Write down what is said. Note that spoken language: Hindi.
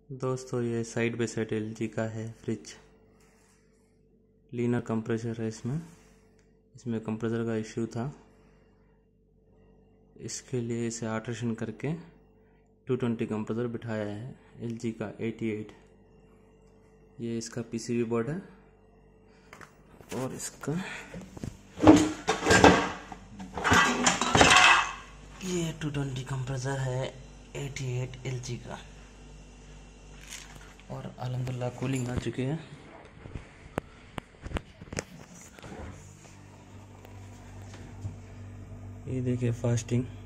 दोस्तों ये साइड बाई साइड एलजी का है फ्रिज। लीनर कंप्रेसर है इसमें कंप्रेसर का इश्यू था, इसके लिए इसे अल्ट्रेशन करके 220 कंप्रेसर बिठाया है एलजी का 88। ये इसका पीसीबी बोर्ड है और इसका ये 220 कंप्रेसर है 88 एलजी का। और अल्हम्दुलिल्लाह कूलिंग आ चुकी है। ये देखिए फास्टिंग